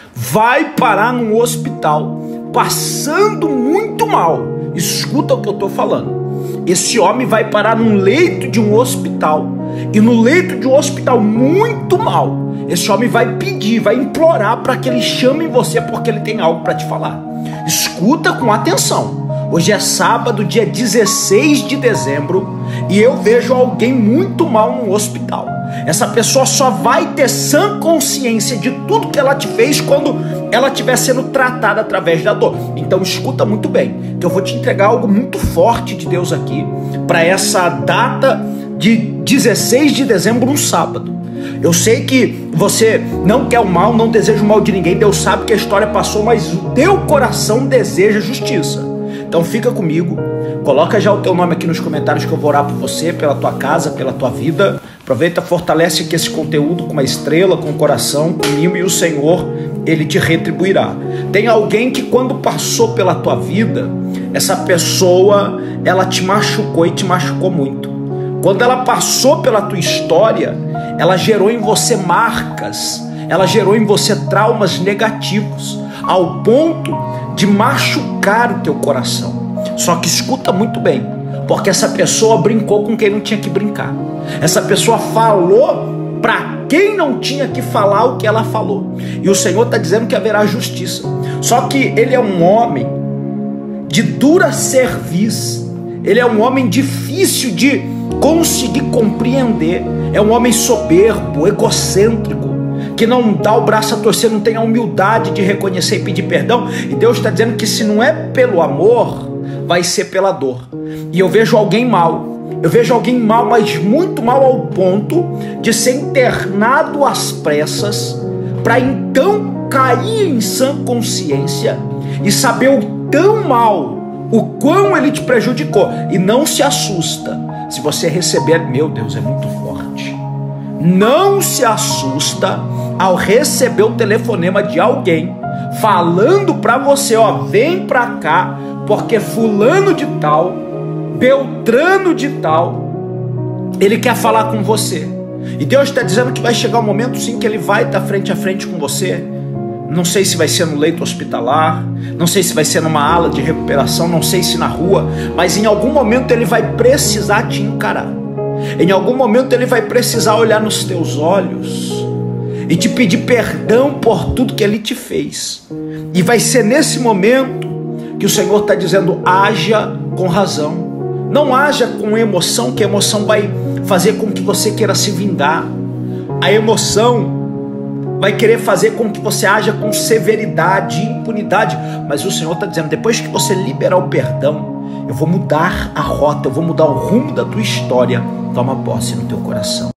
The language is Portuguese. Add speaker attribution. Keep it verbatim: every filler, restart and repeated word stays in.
Speaker 1: vai parar num hospital, passando muito mal. Escuta o que eu estou falando. Esse homem vai parar num leito de um hospital, e no leito de um hospital muito mal, esse homem vai pedir, vai implorar para que ele chame você, porque ele tem algo para te falar. Escuta com atenção. Hoje é sábado, dia dezesseis de dezembro, e eu vejo alguém muito mal no hospital. Essa pessoa só vai ter sã consciência de tudo que ela te fez quando ela estiver sendo tratada através da dor. Então escuta muito bem, que eu vou te entregar algo muito forte de Deus aqui, para essa data de dezesseis de dezembro, um sábado. Eu sei que você não quer o mal, não deseja o mal de ninguém. Deus sabe que a história passou, mas o teu coração deseja justiça. Então fica comigo, coloca já o teu nome aqui nos comentários que eu vou orar por você, pela tua casa, pela tua vida. Aproveita, fortalece aqui esse conteúdo com uma estrela, com o coração, com o mimo, e o Senhor, Ele te retribuirá. Tem alguém que quando passou pela tua vida, essa pessoa, ela te machucou e te machucou muito. Quando ela passou pela tua história, ela gerou em você marcas, ela gerou em você traumas negativos, ao ponto de machucar o teu coração. Só que escuta muito bem, porque essa pessoa brincou com quem não tinha que brincar. Essa pessoa falou para quem não tinha que falar o que ela falou. E o Senhor está dizendo que haverá justiça. Só que ele é um homem de dura cerviz, ele é um homem difícil de conseguir compreender, é um homem soberbo, egocêntrico, que não dá o braço a torcer, não tem a humildade de reconhecer e pedir perdão. E Deus está dizendo que se não é pelo amor, vai ser pela dor. E eu vejo alguém mal, eu vejo alguém mal, mas muito mal, ao ponto de ser internado às pressas, para então cair em sã consciência e saber o tão mal, o quão ele te prejudicou. E não se assusta se você receber, meu Deus, é muito forte. Não se assusta ao receber o telefonema de alguém falando para você, ó, vem para cá, porque fulano de tal, Beltrano de tal, ele quer falar com você. E Deus está dizendo que vai chegar um momento sim que ele vai estar frente a frente com você. Não sei se vai ser no leito hospitalar, não sei se vai ser numa ala de recuperação, não sei se na rua, mas em algum momento ele vai precisar te encarar. Em algum momento ele vai precisar olhar nos teus olhos e te pedir perdão por tudo que ele te fez. E vai ser nesse momento que o Senhor está dizendo, haja com razão. Não haja com emoção, que a emoção vai fazer com que você queira se vingar. A emoção vai querer fazer com que você haja com severidade e impunidade. Mas o Senhor está dizendo, depois que você liberar o perdão, eu vou mudar a rota, eu vou mudar o rumo da tua história. Toma posse no teu coração.